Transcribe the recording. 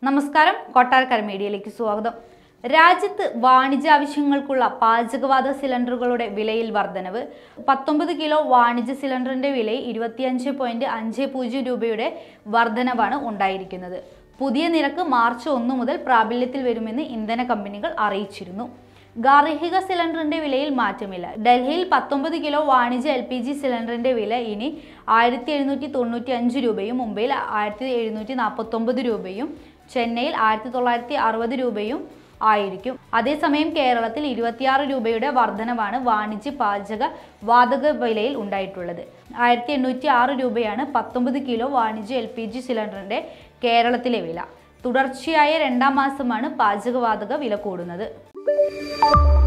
നമസ്കാരം, കൊട്ടാരക്കര മീഡിയയിലേക്ക് സ്വാഗതം. രാജ്യത്ത് വാണിജ്യ ആവശ്യങ്ങൾക്കുള്ള പാചകവാത സിലിണ്ടറുകളുടെ വിലയിൽ വർധനവ്. 19 കിലോ വാണിജ്യ സിലിണ്ടറിന്റെ വിലയിൽ 25.50 രൂപയുടെ വർധനവാണ് ഉണ്ടായിരിക്കുന്നത്. പുതിയ നിരക്ക് മാർച്ച് 1 മുതൽ പ്രാബല്യത്തിൽ വരുമെന്ന് ഇന്ധന കമ്പനികൾ അറിയിച്ചിരുന്നു. ഗാർഹിക സിലിണ്ടറിന്റെ വിലയിൽ മാറ്റമില്ല. ഡൽഹിയിൽ 19 കിലോ വാണിജ്യ LPG സിലിണ്ടറിന്റെ വില ഇനി 1795 രൂപയും മുംബൈയിൽ 1749 രൂപയും ചെന്നൈയിൽ 1960 രൂപയും ആയിരിക്കും. അതേസമയം കേരളത്തിൽ 26 രൂപയുടെ വർധനവാണ് വാണിജ്യ പാചക വാതക വിലയിൽ ഉണ്ടായിട്ടുള്ളത്. 1806 രൂപയാണ് 19 കിലോ വാണിജ്യ LPG സിലിണ്ടറിന്റെ കേരളത്തിലെ വില. തുടർച്ചയായ 2ാം മാസമാണ് പാചകവാതക വില കൂടുന്നത്.